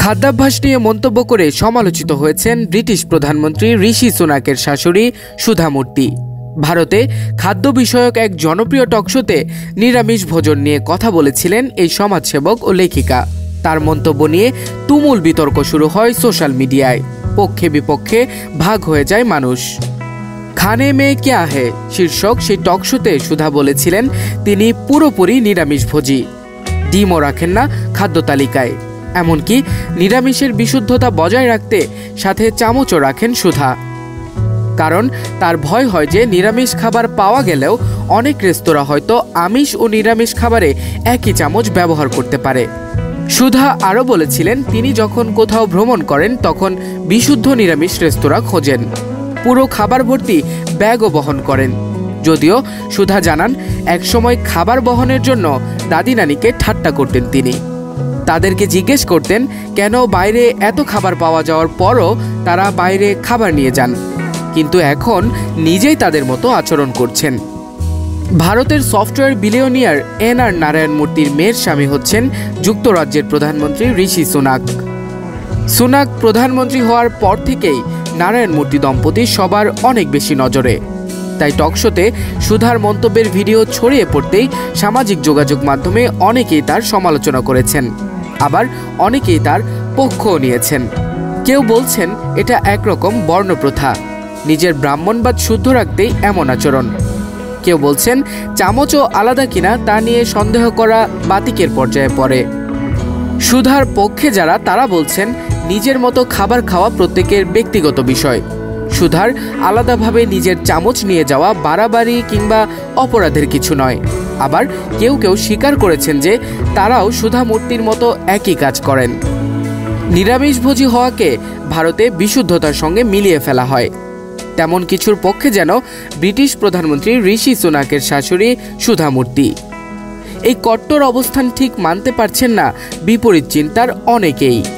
খাদ্যাভ্যাস নিয়ে মন্তব্য করে সমালোচিত হয়েছেন ব্রিটিশ প্রধানমন্ত্রী ঋষি সুনাকের শাশুড়ি সুধা মূর্তি। ভারতে খাদ্য বিষয়ক এক জনপ্রিয় টকশোতে নিরামিষ ভোজন নিয়ে কথা বলেছিলেন এই সমাজসেবক ও লেখিকা। তার মন্তব্য নিয়ে তুমুল বিতর্ক শুরু হয় সোশ্যাল মিডিয়ায়। পক্ষে বিপক্ষে ভাগ হয়ে যায় মানুষ। খানে মে ক্যা হে শীর্ষক সেই টকশোতে সুধা বলেছিলেন তিনি পুরোপুরি নিরামিষভোজী, ডিমও রাখেন না খাদ্য তালিকায়। এমনকি নিরামিষের বিশুদ্ধতা বজায় রাখতে সাথে চামচও রাখেন সুধা। কারণ তার ভয় হয় যে নিরামিষ খাবার পাওয়া গেলেও অনেক রেস্তোরাঁ হয়তো আমিষ ও নিরামিষ খাবারে একই চামচ ব্যবহার করতে পারে। সুধা আরও বলেছিলেন তিনি যখন কোথাও ভ্রমণ করেন তখন বিশুদ্ধ নিরামিষ রেস্তোরাঁ খোঁজেন, পুরো খাবার ভর্তি ব্যাগও বহন করেন। যদিও সুধা জানান একসময় খাবার বহনের জন্য দাদি নানিকে ঠাট্টা করতেন তিনি। তাদেরকে জিজ্ঞেস করতেন কেন বাইরে এত খাবার পাওয়া যাওয়ার পরও তারা বাইরে খাবার নিয়ে যান, কিন্তু এখন নিজেই তাদের মতো আচরণ করছেন। ভারতের সফটওয়্যার বিলিয়নিয়ার এন.আর. নারায়ণ মূর্তির মেয়ের স্বামী হচ্ছেন যুক্তরাজ্যের প্রধানমন্ত্রী ঋষি সুনাক। সুনাক প্রধানমন্ত্রী হওয়ার পর থেকেই নারায়ণ মূর্তি দম্পতি সবার অনেক বেশি নজরে। তাই টকশোতে সুধার মন্তব্যের ভিডিও ছড়িয়ে পড়তেই সামাজিক যোগাযোগ মাধ্যমে অনেকেই তার সমালোচনা করেছেন, আবার অনেকেই তার পক্ষও নিয়েছেন। কেউ বলছেন এটা একরকম বর্ণপ্রথা, নিজের ব্রাহ্মণবাদ শুদ্ধ রাখতেই এমন আচরণ। কেউ বলছেন চামচও আলাদা কিনা তা নিয়ে সন্দেহ করা বাতিকের পর্যায়ে পড়ে। সুধার পক্ষে যারা তারা বলছেন নিজের মতো খাবার খাওয়া প্রত্যেকের ব্যক্তিগত বিষয়। সুধার আলাদাভাবে নিজের চামচ নিয়ে যাওয়া বাড়াবাড়ি কিংবা অপরাধের কিছু নয়। আবার কেউ কেউ স্বীকার করেছেন যে তারাও সুধা মূর্তির মতো একই কাজ করেন। নিরামিষভোজী হওয়াকে ভারতে বিশুদ্ধতার সঙ্গে মিলিয়ে ফেলা হয়, তেমন কিছুর পক্ষে যেন ব্রিটিশ প্রধানমন্ত্রী ঋষি সুনাকের শাশুড়ি সুধা মূর্তি। এই কট্টর অবস্থান ঠিক মানতে পারছেন না বিপরীত চিন্তার অনেকেই।